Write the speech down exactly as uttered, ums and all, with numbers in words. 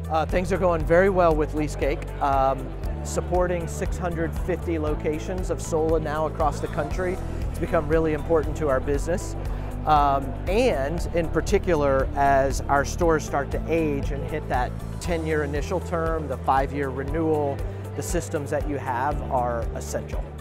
Uh, things are going very well with Leasecake. Um, supporting six hundred fifty locations of Sola now across the country. It's become really important to our business. Um, and in particular, as our stores start to age and hit that ten year initial term, the five year renewal, the systems that you have are essential.